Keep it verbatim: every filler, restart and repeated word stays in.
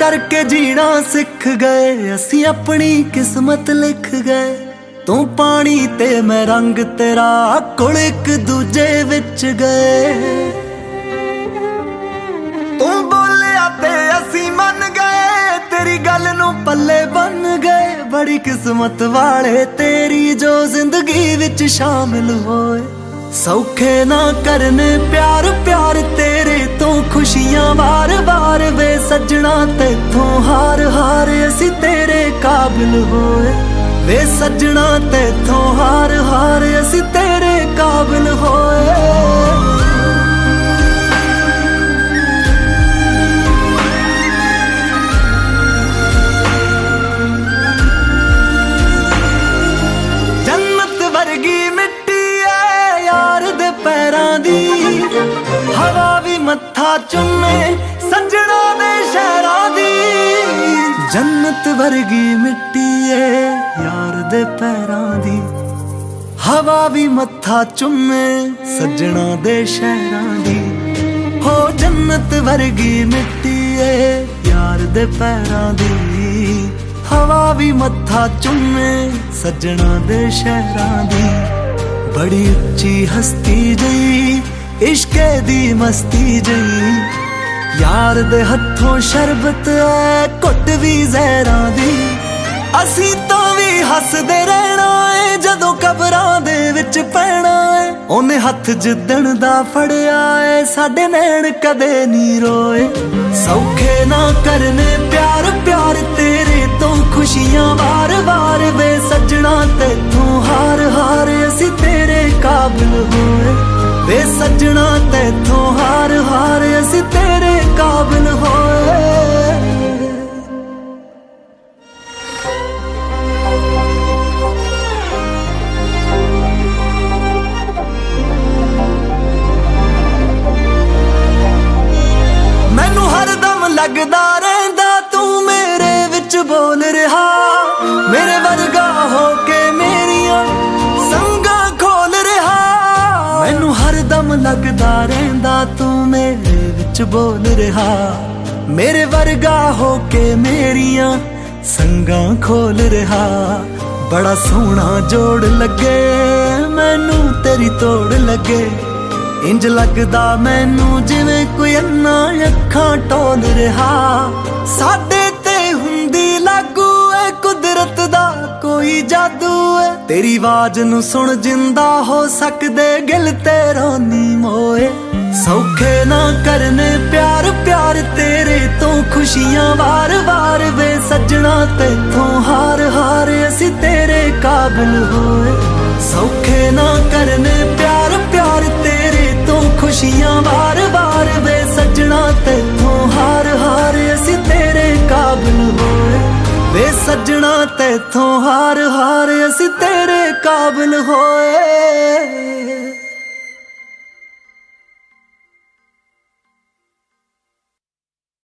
करके जीना सिख गए, असी अपनी किस्मत लिख गए। तू पानी ते मैं रंग तेरा कुल एक दूजे विच गए। तू बोलिया ते असी मन गए, तेरी गल नू पल्ले बन गए। बड़ी किस्मत वाले तेरी जो जिंदगी विच शामिल होए। सौखे ना करने प्यार प्यार तेरे तो खुशियां बार बार वे सजना तेथों हार हार असी तेरे काबिल होए। वे सजना तेथों हार हार असी तेरे काबिल होए। जन्नत वर्गी मिट्टी है यार दे पैरां दी, हवा भी मत्था चुमे सजना दे शहरां दी। जन्नत वर्गी मिट्टी है यार दे पैरां दी, हवा भी मत्था चुमे सजना दे शहरां दी। हो जन्नत वर्गी मिट्टी है यार दे पैरां दी, हवा भी मत्था चुमे सजना दे शहरां दी। बड़ी उच्ची हस्ती जई इश्के दी मस्ती जई, यार दे हथों शरबत है घुट भी जहरां दी। असी तो भी हसदे रहना है जदों कबरां दे विच पैना है। ओने हथ जिद्दण दा फड़िया है साडे नैन कदे नी रोए। सौखे ना करने प्यार प्यार तेरे तो खुशियां बार बार वे सजना तेथों हार हार असी तेरे काबिल होए। वे सजना तेथों हार हार असी तेरे काबिल होए। मैनू हरदम लगदा रहिंदा तू मेरे विच बोल रहा, मेरे वर्गा हो के मेरियां संगां खोल रहा। मैनू हरदम लगदा रहिंदा तू मेरे विच बोल रहा, मेरे वर्गा हो के मेरियां संगां खोल रहा। बड़ा सोहना जोड़ लगे मैनू तेरी तोड़ लगे, इंज लगदा मैनू जिवें कोई अन्ना अखां टोल रहा। साडे ते हुंदी लागू है कुदरत दा कोई जादू है, तेरी आवाज नू सुन जिंदा हो सकदे गिल ते रोनी मोए। सौखे ना करने प्यार प्यार तेरे तो खुशियां बार बार वे सजना तेथों हार हार असी तेरे काबिल होए। सौखे ना करने प्यार प्यार तेरे तो खुशियां बार बार वे सजना तेथों हार हार असी तेरे काबिल होए। वे सजना तेथों हार हार असी तेरे काबिल होए।